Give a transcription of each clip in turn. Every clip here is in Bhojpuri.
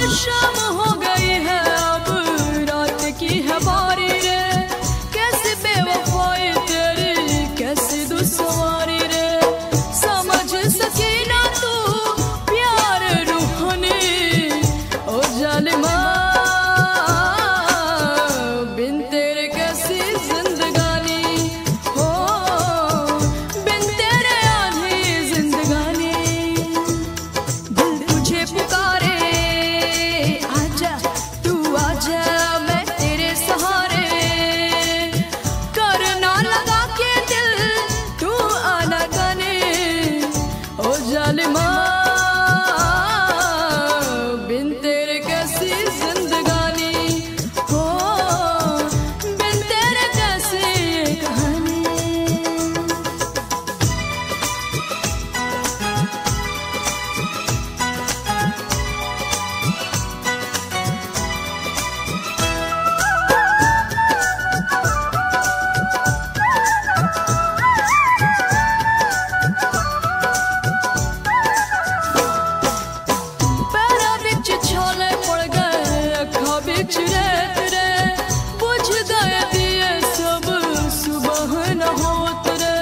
शाम हो गई है अब रात की है बारी रे, कैसी बेवफाई तेरी कैसी दुश्वारी रे, समझ सकी ना तू प्यार रूहानी ओ जालिमा, बिन तेरे कैसी जिंदगानी हो, बिन तेरे आधी जिंदगानी। दिल तुझे पुकारे आजा तू आजा मैं तेरे सहारे, करना लगा के दिल तू आना गाने ओ जालिमा, बिन तेरे कैसी जिंदगानी हो, बिन तेरे कैसी ये कहानी। पैरा बिच छोले पड़ गए अखा बिच रेत रे, बुझ गए दिए सब सुबह न होत रे,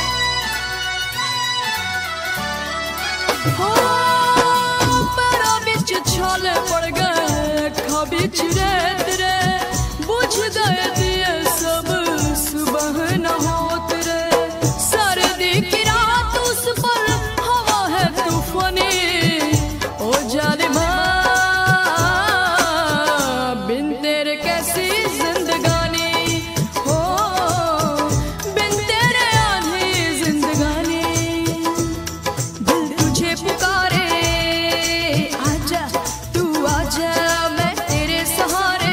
हो पैरा बिच छोले पड़ गए अखा बिच रेत रे, बुझ गए दिए सब सुबह न होत रे, सर्दी की रात उस पर हवा है तूफानी ओ जालिमा, बिन तेरे कैसी जिंदगानी हो, बिन तेरे आधी जिंदगानी। दिल तुझे पुकारे आजा तू आजा मैं तेरे सहारे,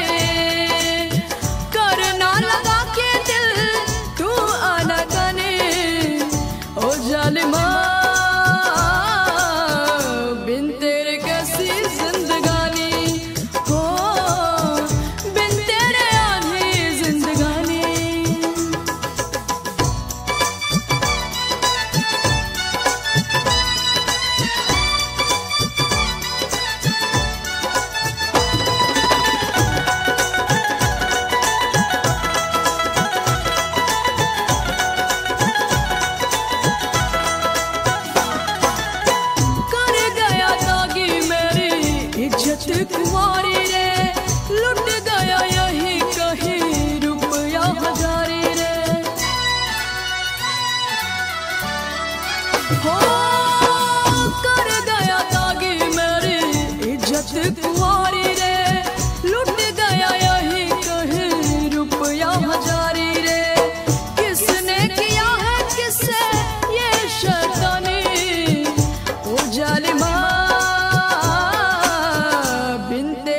करना लगा के दिल तू आना गाने ओ जालिमा, बिन तेरे कैसी जिंदगानी हो, बिन तेरे आधी जिंदगानी। कर गया दागी मेरी इज्जत कुंवारी रे, लुट गया यही कहीं रुपया हजारी रे, हो कर गया दागी मेरी इज्जत कुंवारी रे, लुट गया यही कहीं रुपया हजारी रे, किसने किया है किससे ये शैतानी ओ जालिमा, बिन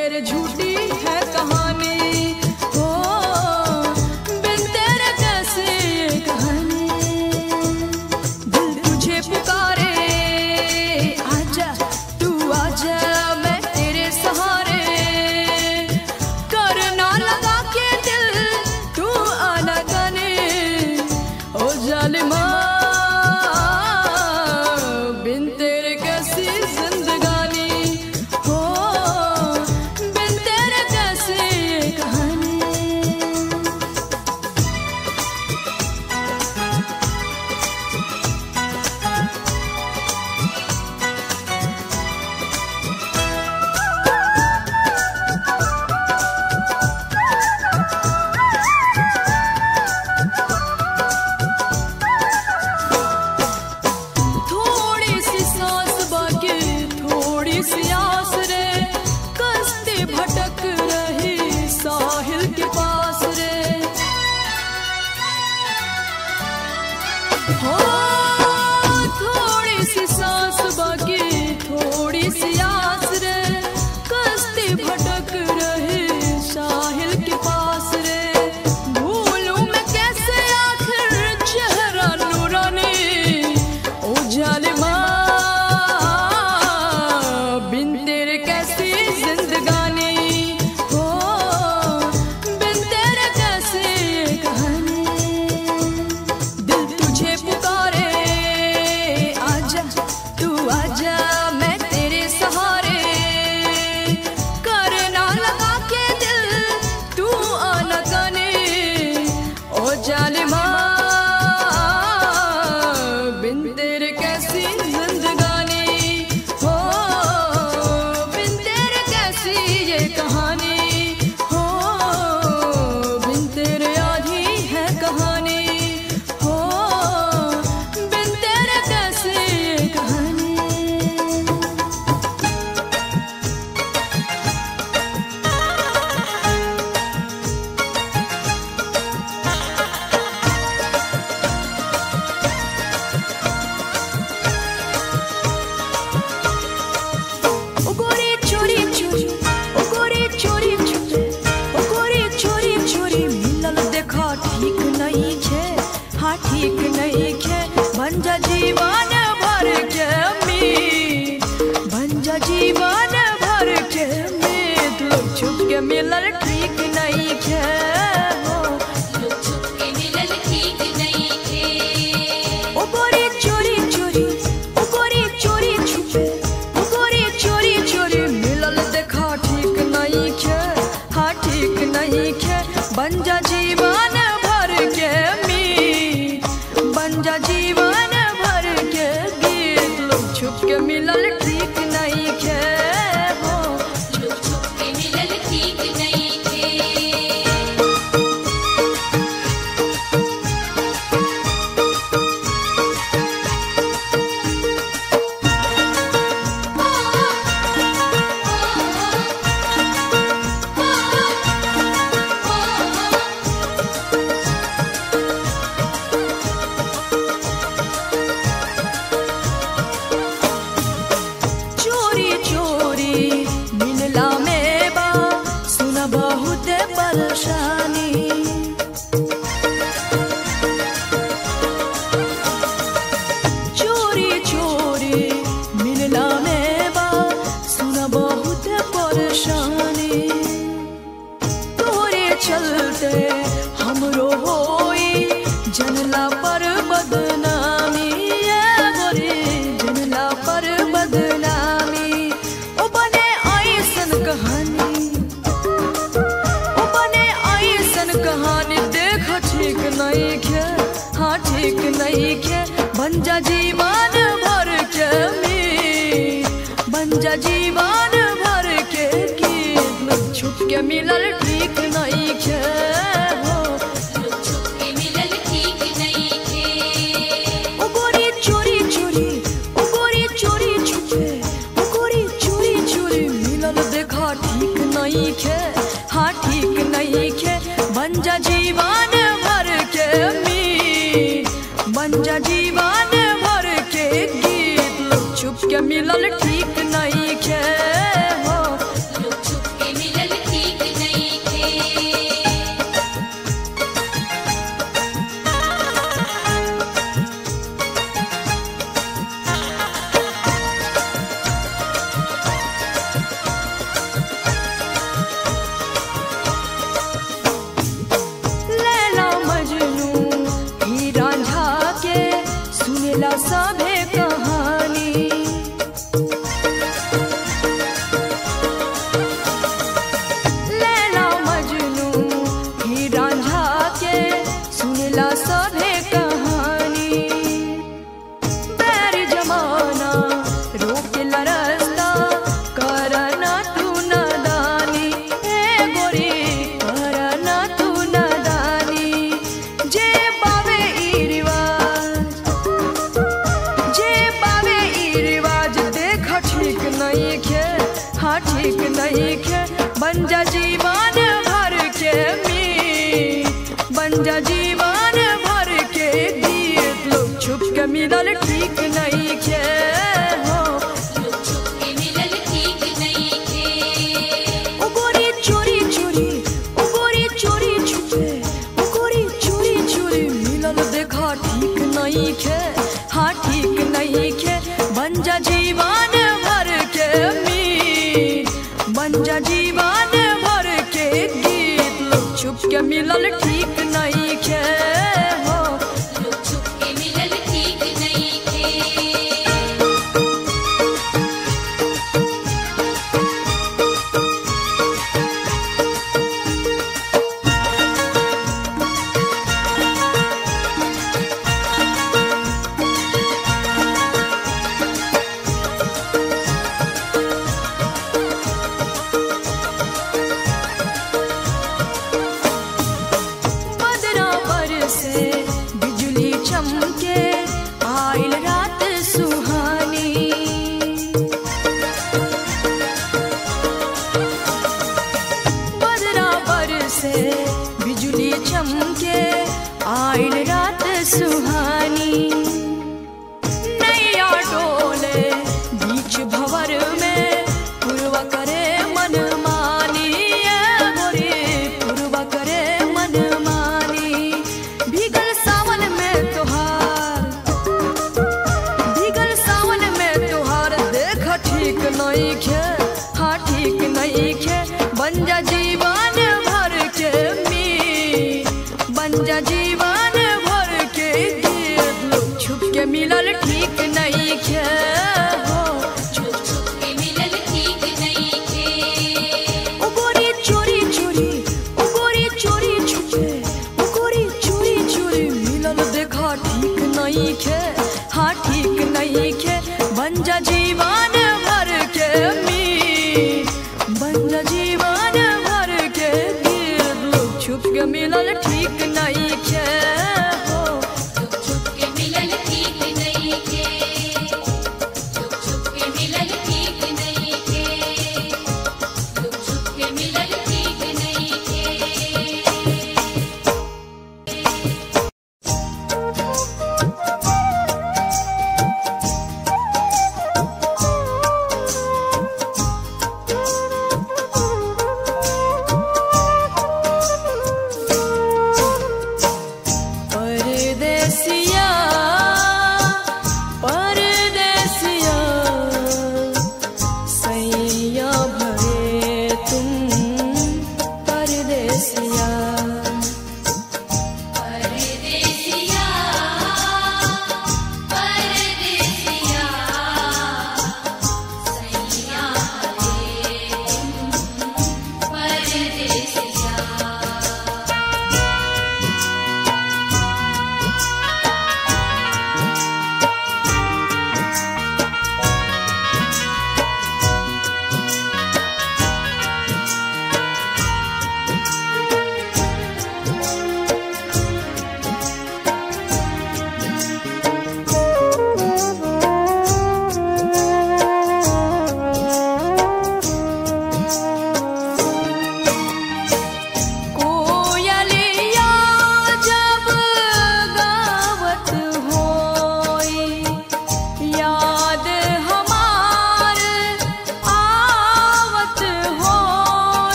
के मीत लोग छुप के मिलल ठीक नहीं खे हो लोग छुप के मिलल ठीक नहीं खे ओ गोरी चोरी चोरी ओ गोरी चोरी छुपे ओ गोरी चोरी चोरी मिलल देखा ठीक नहीं खे हाँ ठीक नहीं खे बन जा जीवन भर के मीत बन जा जीवन भर के गीत लोग छुप के मिलल ठीक नहीं खे हो लोग छुप के मिलल ठीक नहीं खे चोरी चोरी मिलला में बा सुना बहुत परेशानी चोरी चोरी मिलला में बा सुना बहुत परेशानी तोरे चलते हमरो होई जनला पर बदनामी ये गोरी जनला पर बदनामी ओ बने ऐसन कहानी ओ बने ऐसन कहानी देख ठीक नहीं खे हाँ ठीक नहीं खे बन जा जीवन भर के मीत बन जा जीवन भर के गीत लोग छुप के मिलल ठीक नहीं खे हो लोग छुप के मिलल ठीक नहीं खे ओ गोरी चोरी चोरी ओ गोरी चोरी छुपे ओ गोरी चोरी चोरी मिलल देखा ठीक नहीं खे हाँ ठीक नहीं खे बन जा जीवन भर के मीत बन जा जीवन भर के गीत लोग छुप के मिलल ठीक नहीं खे हो लोग छुप के मिलल ठीक नहीं खे लैला मजनू ही रांझा के सुनेला सभे कहानी लैला मजनू ही रांझा के सुनेला सभे कहानी बैरी जमाना रोकेला रस्ता करना तू नादानी ए गोरी करना तू नादानी जे बावे ई रिवाज जे बावे ई रिवाज देख ठीक नहीं खे हाँ ठीक नहीं खे बन जा जीवन भर के मीत बन जा जीवन भर के गीत लोग छुप के मिलल ठीक नहीं खे हो लोग छुप के मिलल ठीक नहीं खे ओ गोरी चोरी चोरी ओ गोरी चोरी छुपे ओ गोरी चोरी चोरी मिलल देखा ठीक नहीं खे हाँ ठीक नहीं खे बन जा जीवन भर के मीत बन जा जीवन भर के गीत लोग छुप के मिलल ठीक नहीं खे हो लोग छुप के मिलल ठीक नहीं खे बदरा पर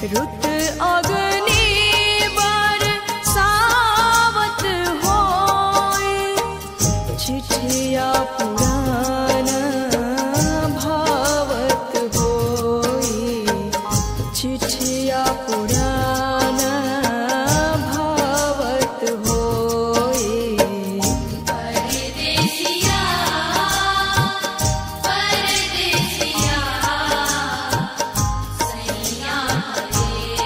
रुत अग्नि बर सावत होए चिठिया पुराना भावत होए चिठिया पुराना भावत होए परदेसिया परदेसिया सैया रे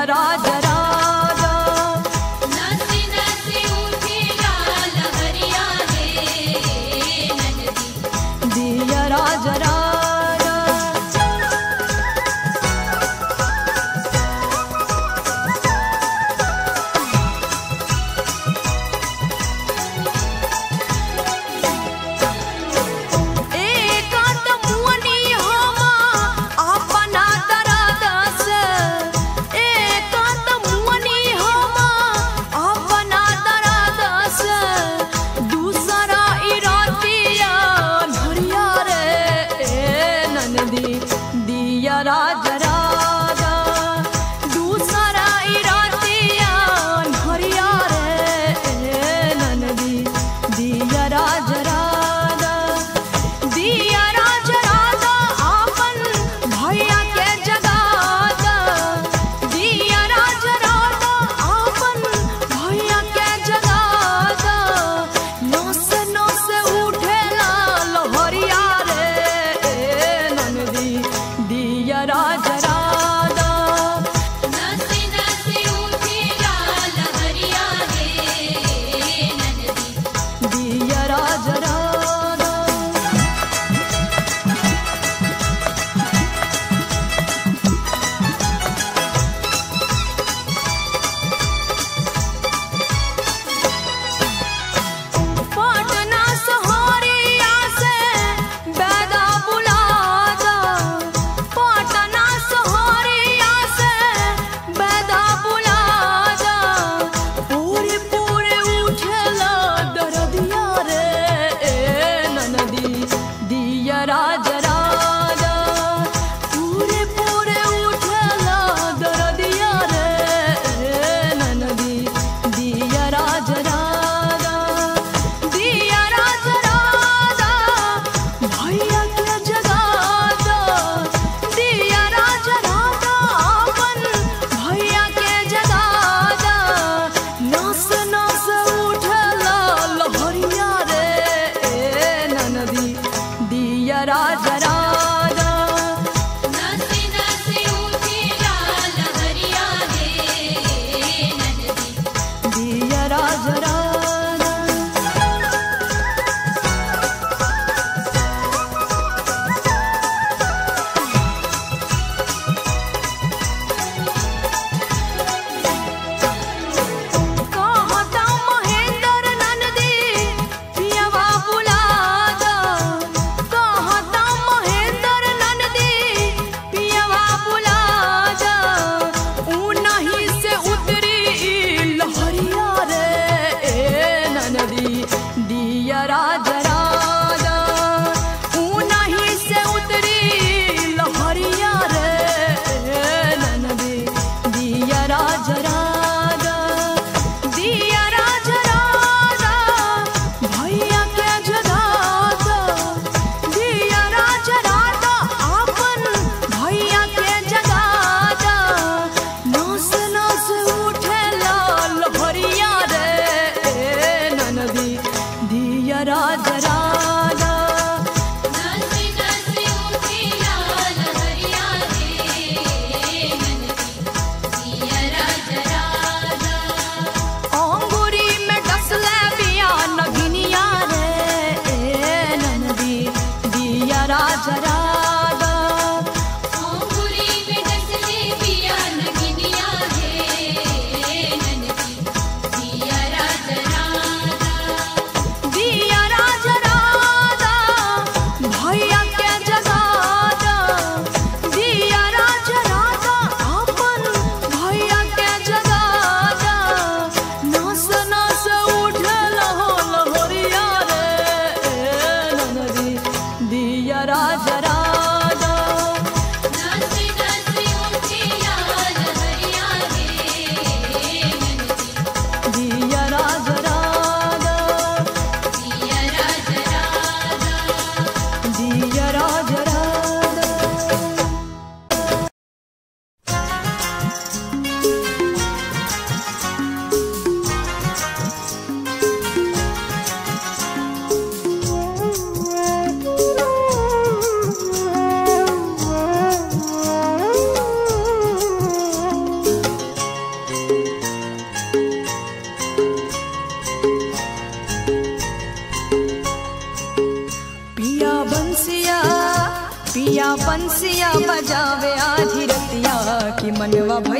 राजा राजा नाचे नाचे उठे लाल हरिया रे नंदी दिया राजा राजा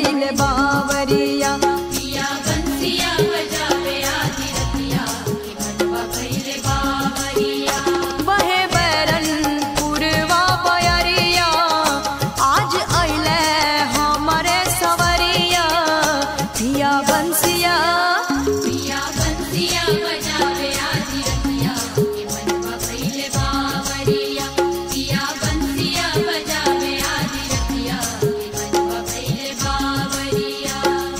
भइले बावरिया। पिया बंसिया बजावे आधी रतिया कि मनवा भइले बावरिया। बहे बैरन पुरवा बयरिया आज अइले हमरे सवरिया। पिया बंसिया पिया बंसिया बजावे आधी रतिया कि मनवा भइले बावरिया। पिया बंसिया बजावे आधी रतिया कि मनवा भइले बावरिया।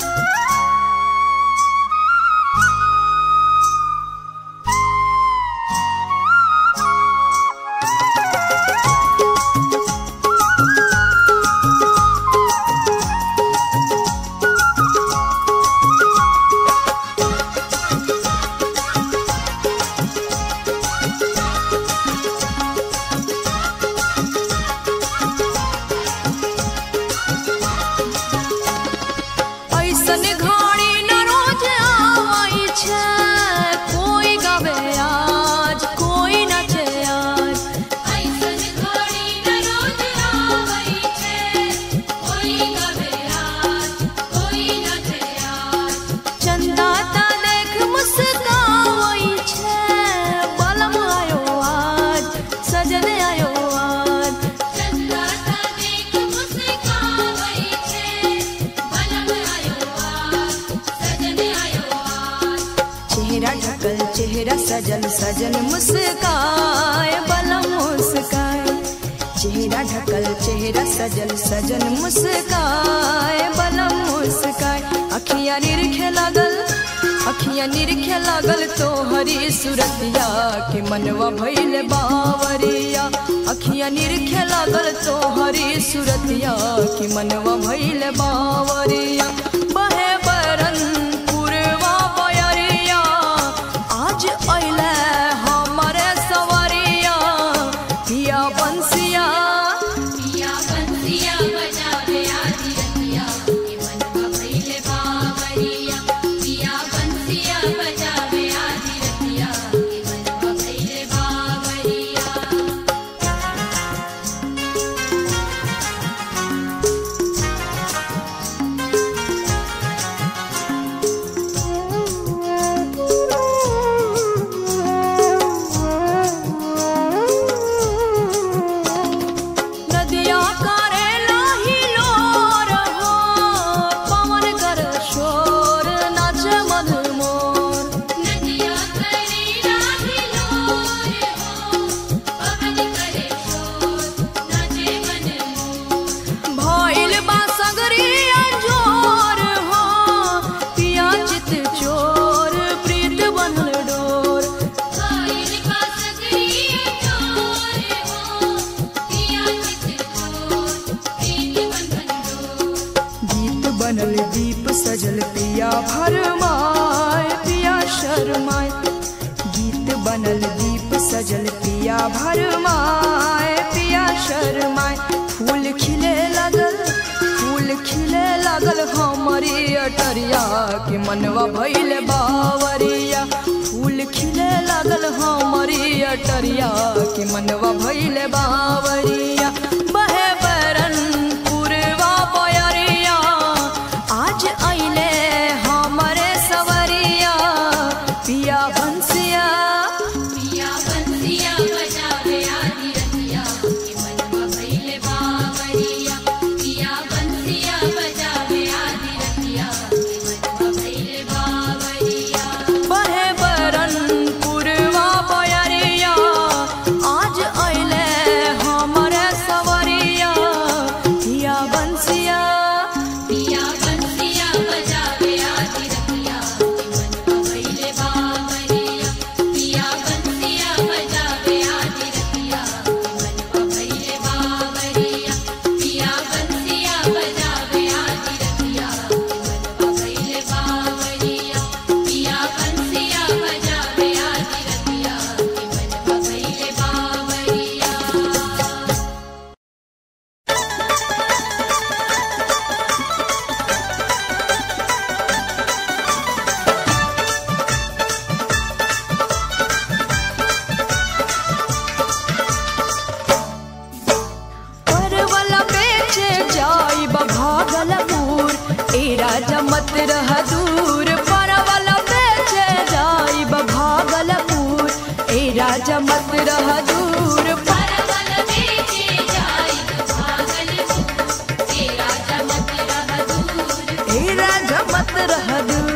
ऐसन घड़ी न रोज आवाई छे, कोई गावे आज कोई नाचे आज। ऐसन घड़ी न रोज आवई छे, कोई गावे आज कोई नाचे आज। चंदा ता देख मुस्कावई छे, बलम आयो आज सजन आयो आज। चंदा ता देख मुस्कावई छे, बलम आयो आज सजन आयो आज। चेहरा ढकल चेहरा सजल सजन मुस्काए बलम मुस्काए। चेहरा ढकल चेहरा सजल सजन मुस्काए बलम मुस्काए। अखियां निरखे लागल तोहरी सुरतिया के मनवा भइले बावरिया। अखियां निरखे लागल तोहरी सुरतिया के मनवा भइले बावरिया। बहे बरन पुरवा बयरिया आज अइले हमरे सवरिया। पिया बंसिया पिया बंसिया बजावे आधी रतिया कि मनवा भइले बावरिया। पिया बंसिया बजावे आधी रतिया कि मनवा भइले बावरिया। नदिया करे लाही लोर हो, पवन कर शोर नाचे मधुमोर। नदिया करे राही लोर हो, पवन करे शोर नाचे मनमोर। भइल बा सगरी अंजोर हो, पिया चित चोर प्रीत बनल डोर। भइल बा सगरी चोर हो, पिया चित चोर प्रीत बंधन डोर। गीत बनल दीप सजल पिया भरमाए पिया शर्माए। गीत बनल दीप सजल पिया भरमाए पिया शर्माए। फूल खिले लागल हमारी अटरिया के मनवा भइले बावरिया। फूल खिले लागल हमारी अटरिया के मनवा भइले बावरिया। बहे बरन पुरवा बयरिया आज अइले हमरे सवरिया। पिया बंसिया पिया बंसिया बजावे आधी रतिया कि मनवा भइले बावरिया। पिया बंसिया बजावे आधी रतिया कि मनवा भइले बावरिया। बहे बरन पुरवा बयरिया आज अइले हमरे ए राजा मत रह दूर परवल बेचे जाई भागलपुर ए राजा मत रह दूर परवल बेचे जाई भागलपुर ए राजा मत रह दूर ए राजा मत रह दूर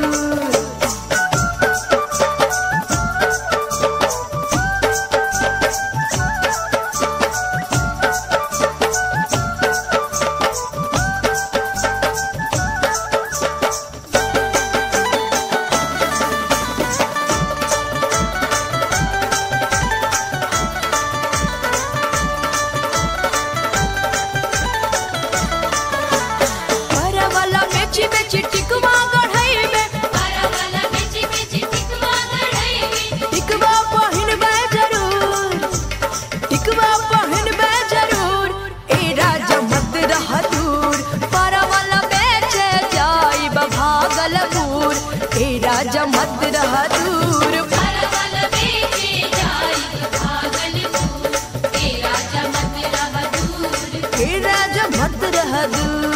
टिकवा गढ़ैबे परवल बेची बेची टिकवा गढ़ैबे टिकवा पहिनबे जरूर टिकवा पहिनबे जरूर ए राजा मत रह दूर परवल बेचे जाई भागलपुर ए राजा मत रह दूर परवल बेचे जाई भागलपुर ए राजा मत रह दूर ए राजा मत रह दूर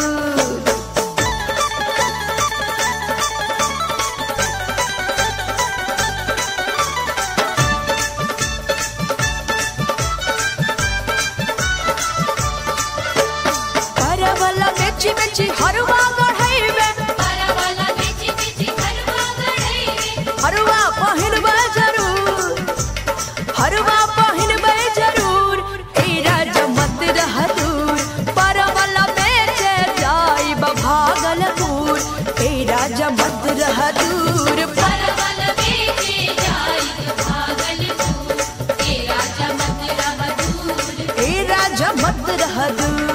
बेची हरवा गढ़ैबे परवल बेची बेची हरवा गढ़ैबे हरवा पहिनबे जरूर हरवा पहिनबे जरूर ए राजा मत रह दूर परवल बेचे जाई भागलपुर ए राजा मत रह दूर परवल बेचे जाई भागलपुर ए राजा मत रह दूर ए राजा मत रह दूर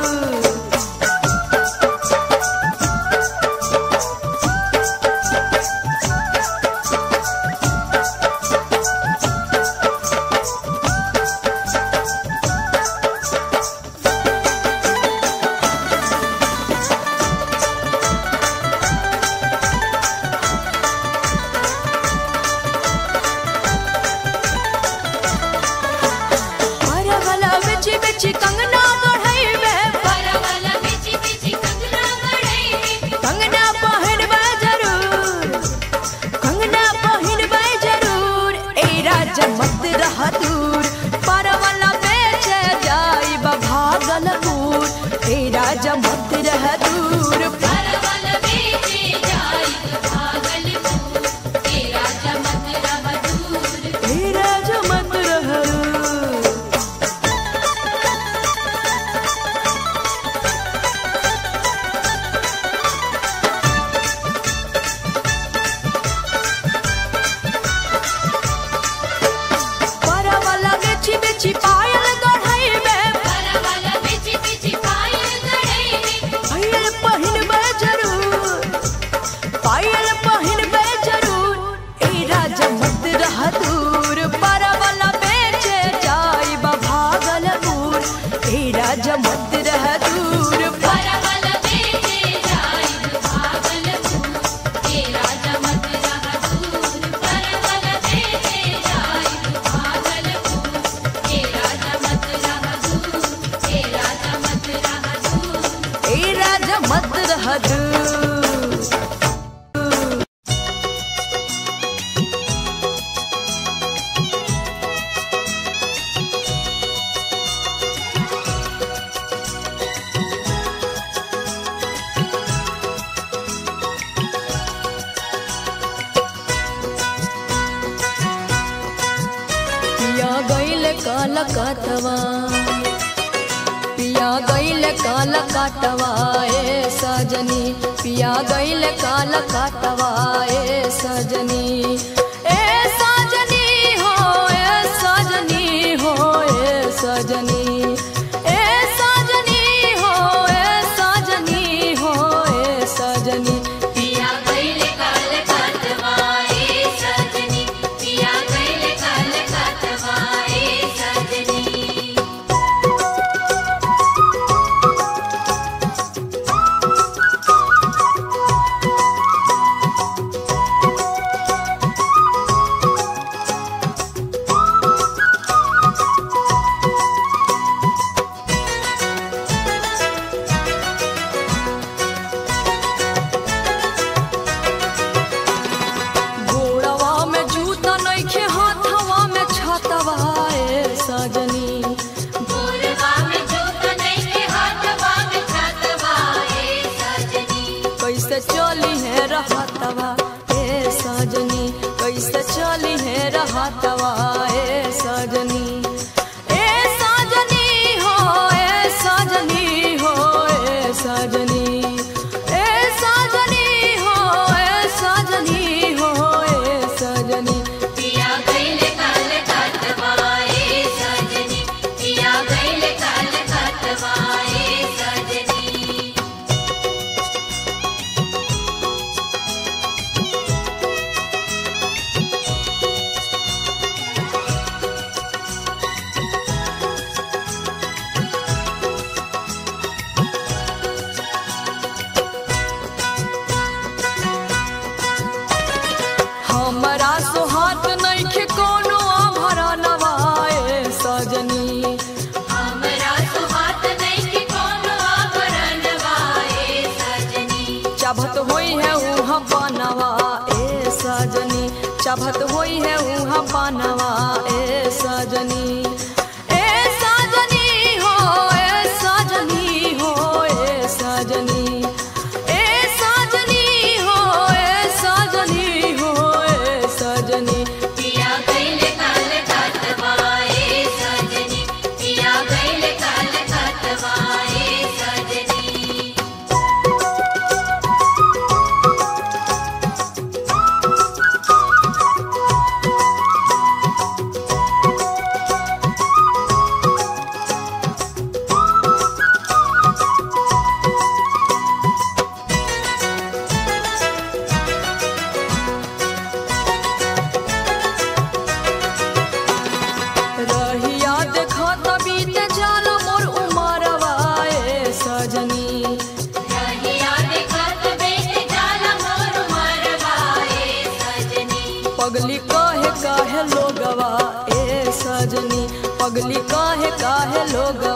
बेची कंगना गढ़ैबे परवल बेची बेची कंगना गढ़ैबे कंगना पहिनबे जरूर कंगना पहिनबे जरूर ए राजा मत रह दूर परवल बेचे जाई भागलपुर ए राजा मत रह दूर परवल बेचे जाई भागलपुर ए राजा मत रह दूर ए राजा मत रह दूर बेची पायल गढ़ैबे परवल बेची बेची पायल गढ़ैबे पायल पहिनबे जरूर पायल पहिनबे जरूर ए राजा मत रह दूर परवल बेचे जाई भागलपुर ए राजा मत रह दूर परवल बेचे जाई भागलपुर ए राजा मत रह दूर परवल बेचे जाई भागलपुर ए राजा मत रह दूर ए राजा मत रह दूर ए राजा मत रह दूर पिया गइल काला काटवा पिया गइल काला काटवा ए सजनी पिया गइल काला काटवा ए सजनी ए सजनी हो ए सजनी हो ए सजनी ए सजनी हो ए सजनी हो ए सजनी पिया गइल काल काटवा ए सजनी पिया गइल काल काटवा ए सजनी कैसे चली है रहतवा ए सजनी, कैसे चली है रहतवा ए सजनी। ए सजनी हो ए सजनी हो ए सजनी, ए सजनी हो ए सजनी हो ए सजनी। पिया गइले काल काटवा ए सजनी, पिया गइले काल काटवा ए सजनी। हमरा सोहात नइखे कोनो आभरणवा ए सजनी, हमरा सुहात नइखे कोनो आभरणवा ए सजनी। चाभत होई है उहाँ बनवा ए सजनी, चाभत होई है उहाँ बनवा ए सजनी। ए सजनी हो ए सजनी हो ए सजनी, ए सजनी हो ए सजनी हो ए सजनी। पिया गइले काल काटवा ए सजनी, पिया गइले काल काटवा ए सजनी। रहिया देखत बीत जाला मोर उमरवा ए सजनी, रहिया देखत बीत जाला मोर उमरवा ए सजनी। पगली काहे काहे लोगवा ए सजनी, पगली काहे काहे लोगवा